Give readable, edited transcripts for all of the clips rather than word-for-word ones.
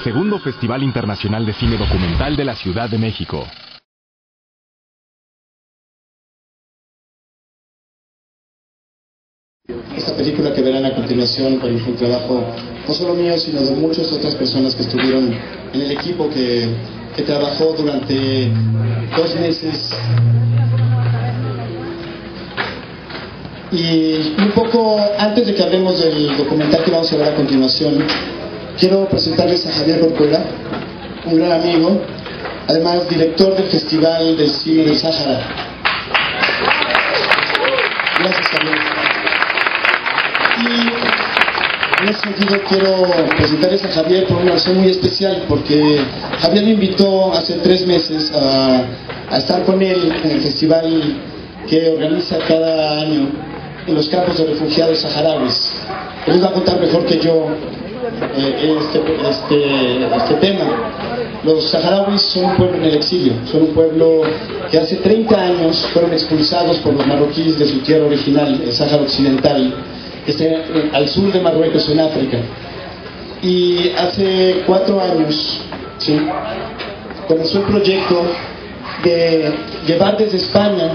segundo Festival Internacional de Cine Documental de la Ciudad de México. Esta película que verán a continuación fue un trabajo no solo mío, sino de muchas otras personas que estuvieron en el equipo que trabajó durante 2 meses. Y un poco antes de que hablemos del documental que vamos a ver a continuación, quiero presentarles a Javier Corcuera, un gran amigo, además director del Festival del Cine del Sáhara. Gracias, Javier. Y en ese sentido quiero presentarles a Javier por una razón muy especial, porque Javier me invitó hace 3 meses a estar con él en el festival que organiza cada año en los campos de refugiados saharauis. Él les va a contar mejor que yo este tema. Los saharauis son un pueblo en el exilio, son un pueblo que hace 30 años fueron expulsados por los marroquíes de su tierra original, el Sáhara Occidental, que está al sur de Marruecos, en África. Y hace 4 años, ¿sí?, comenzó el proyecto de llevar desde España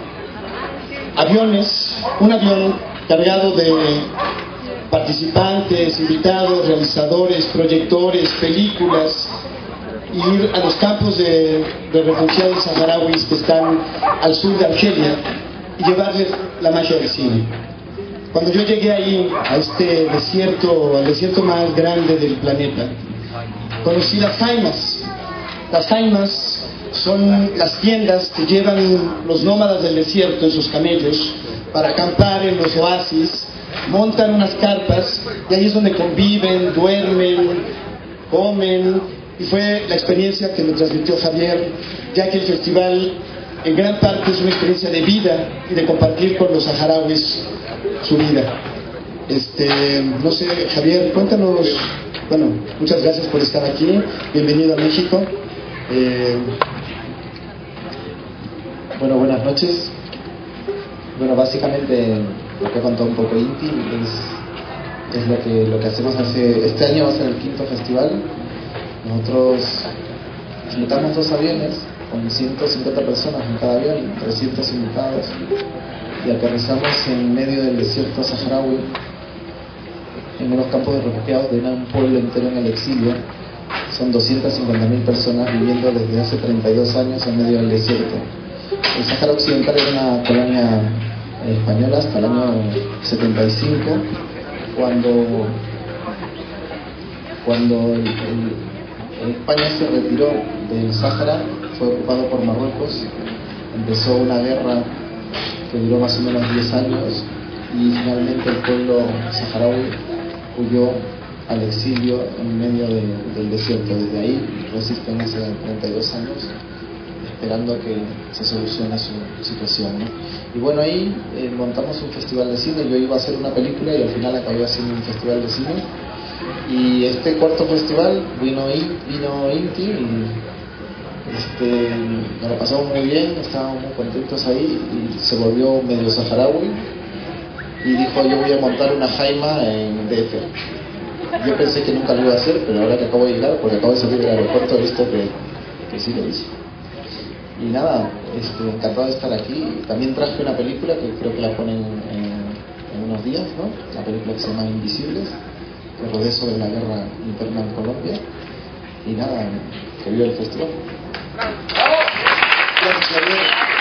un avión cargado de participantes, invitados, realizadores, proyectores, películas, y ir a los campos de refugiados saharauis que están al sur de Argelia y llevarles la magia del cine. Cuando yo llegué ahí, a este desierto, al desierto más grande del planeta, conocí las jaimas. Las jaimas son las tiendas que llevan los nómadas del desierto en sus camellos para acampar en los oasis. Montan unas carpas y ahí es donde conviven, duermen, comen. Y fue la experiencia que me transmitió Javier, ya que el festival en gran parte es una experiencia de vida y de compartir con los saharauis su vida. No sé, Javier, cuéntanos. Bueno, muchas gracias por estar aquí, bienvenido a México. Bueno, buenas noches. Bueno, básicamente lo que ha contado un poco Inti es lo que hacemos este año. Va a ser el 5º festival. Nosotros invitamos 2 aviones con 150 personas en cada avión, 300 invitados, y aterrizamos en medio del desierto saharaui, en unos campos de refugiados de un pueblo entero en el exilio. Son 250.000 personas viviendo desde hace 32 años en medio del desierto. El Sáhara Occidental era una colonia española hasta el año 75, cuando España se retiró del Sáhara, fue ocupado por Marruecos, empezó una guerra que duró más o menos 10 años y finalmente el pueblo saharaui huyó al exilio en medio del desierto. Desde ahí resisten hace 32 años esperando a que se solucione su situación, ¿no? Y bueno, ahí montamos un festival de cine. Yo iba a hacer una película y al final acabé haciendo un festival de cine. Y este 4º festival vino Inti y nos lo pasamos muy bien, estábamos muy contentos ahí, y se volvió medio saharaui y dijo: yo voy a montar una jaima en DF. Yo pensé que nunca lo iba a hacer, pero ahora que acabo de llegar, porque acabo de salir del aeropuerto, he visto que sí lo hice. Y nada, encantado de estar aquí. También traje una película que creo que la ponen en unos días, ¿no? La película que se llama Invisibles, que rodea sobre la guerra interna en Colombia. Y nada, que viva el festival. Gracias, Javier.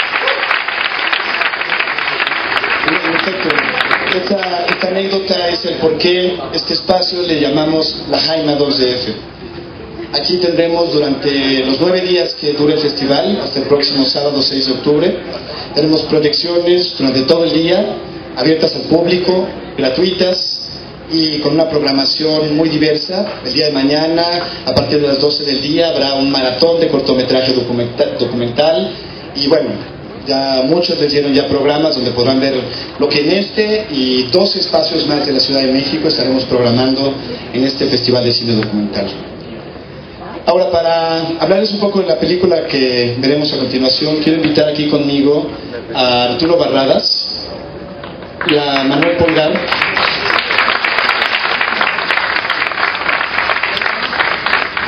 En efecto, esta anécdota es el por qué este espacio le llamamos la Jaima 2DF. Aquí tendremos durante los 9 días que dura el festival, hasta el próximo sábado 6 de octubre, tenemos proyecciones durante todo el día, abiertas al público, gratuitas y con una programación muy diversa. El día de mañana, a partir de las 12 del día, habrá un maratón de cortometraje documental. Y bueno, ya muchos les dieron ya programas donde podrán ver lo que en este y 2 espacios más de la Ciudad de México estaremos programando en este Festival de Cine Documental. Ahora, para hablarles un poco de la película que veremos a continuación, quiero invitar aquí conmigo a Arturo Barradas y a Manuel Polgar.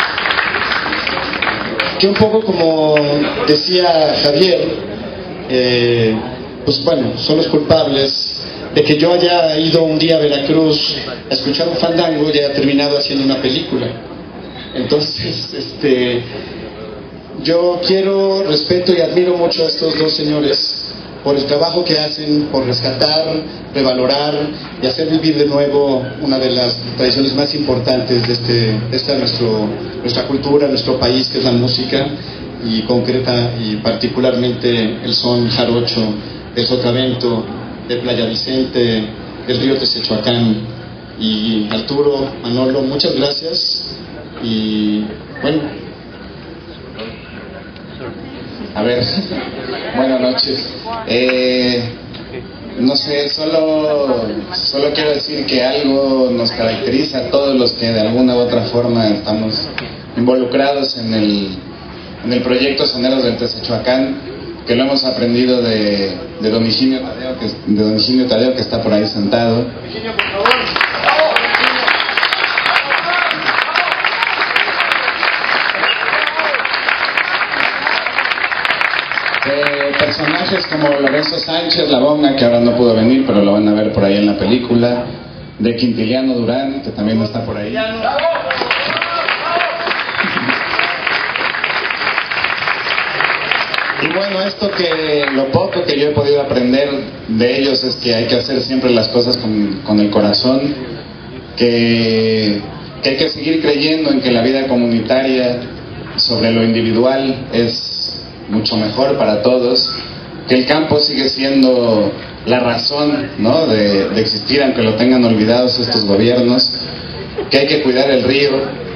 que un poco como decía Javier, pues bueno, son los culpables de que yo haya ido un día a Veracruz a escuchar un fandango y haya terminado haciendo una película. Entonces, yo quiero, respeto y admiro mucho a estos dos señores por el trabajo que hacen, por rescatar, revalorar y hacer vivir de nuevo una de las tradiciones más importantes de nuestra cultura, nuestro país, que es la música, y concreta y particularmente el son jarocho, el sotavento, de Playa Vicente, del río Texechuacán. Y Arturo, Manolo, muchas gracias. Y bueno, a ver, buenas noches. No sé, solo quiero decir que algo nos caracteriza a todos los que de alguna u otra forma estamos involucrados en el proyecto Soneros del Texechuacán, que lo hemos aprendido de Don Higinio Tadeo, que está por ahí sentado. Higinio, por favor. Personajes como Lorenzo Sánchez, La Bonga, que ahora no pudo venir, pero lo van a ver por ahí en la película, de Quintiliano Durán, que también está por ahí. Y bueno, lo poco que yo he podido aprender de ellos es que hay que hacer siempre las cosas con el corazón, que hay que seguir creyendo en que la vida comunitaria sobre lo individual es mucho mejor para todos, que el campo sigue siendo la razón, ¿no?, de existir, aunque lo tengan olvidados estos gobiernos, que hay que cuidar el río,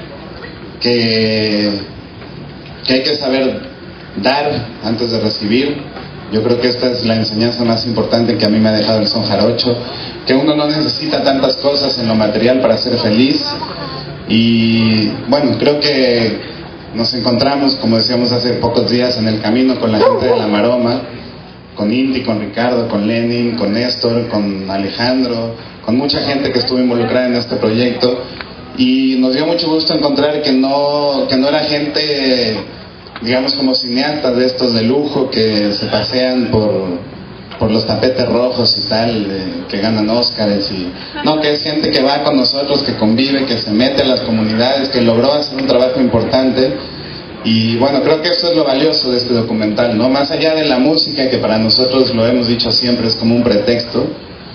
que hay que saber dar antes de recibir. Yo creo que esta es la enseñanza más importante que a mí me ha dejado el son jarocho, que uno no necesita tantas cosas en lo material para ser feliz. Y bueno, creo que nos encontramos, como decíamos hace pocos días, en el camino con la gente de La Maroma, con Inti, con Ricardo, con Lenin, con Néstor, con Alejandro, con mucha gente que estuvo involucrada en este proyecto, y nos dio mucho gusto encontrar que no era gente, digamos, como cineastas de estos de lujo que se pasean por los tapetes rojos y tal, que ganan Óscares, no, que es gente que va con nosotros, que convive, que se mete en las comunidades, que logró hacer un trabajo importante. Y bueno, creo que eso es lo valioso de este documental, ¿no? Más allá de la música, que para nosotros, lo hemos dicho siempre, es como un pretexto,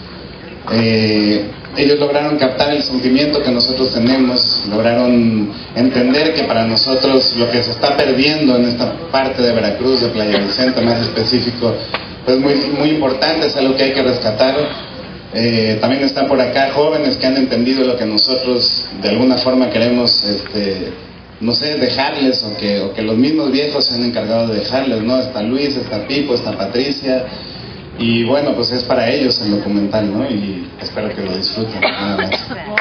ellos lograron captar el sentimiento que nosotros tenemos, lograron entender que para nosotros lo que se está perdiendo en esta parte de Veracruz, de Playa Vicente más específico, pues muy, muy importante, es algo que hay que rescatar. También están por acá jóvenes que han entendido lo que nosotros de alguna forma queremos, no sé, dejarles, o que los mismos viejos se han encargado de dejarles, ¿no? Está Luis, está Pipo, está Patricia, y bueno, pues es para ellos el documental, ¿no? Y espero que lo disfruten, nada más.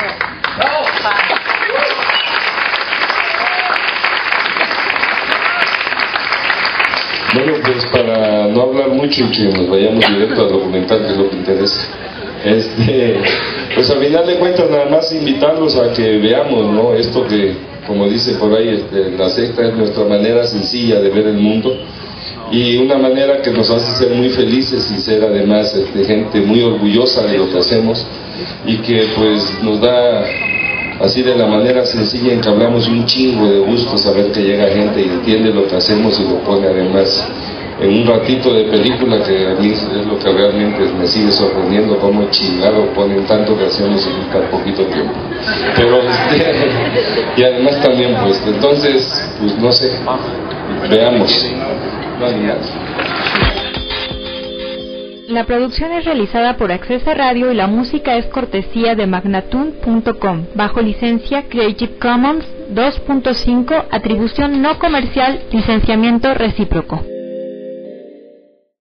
Bueno, pues para no hablar mucho y que nos vayamos directo al documental, que es lo que interesa, pues al final de cuentas nada más invitarlos a que veamos, ¿no?, esto que, como dice por ahí, la secta es nuestra manera sencilla de ver el mundo, y una manera que nos hace ser muy felices y ser además gente muy orgullosa de lo que hacemos, y que pues nos da así de la manera sencilla en que hablamos un chingo de gusto saber que llega gente y entiende lo que hacemos y lo pone además en un ratito de película, que a mí es lo que realmente me sigue sorprendiendo, como chingado ponen tanto que hacemos en tan poquito tiempo. Pero y además también pues, entonces, pues no sé, veamos. La producción es realizada por Accesa Radio y la música es cortesía de Magnatune.com, bajo licencia Creative Commons 2.5, atribución no comercial, licenciamiento recíproco.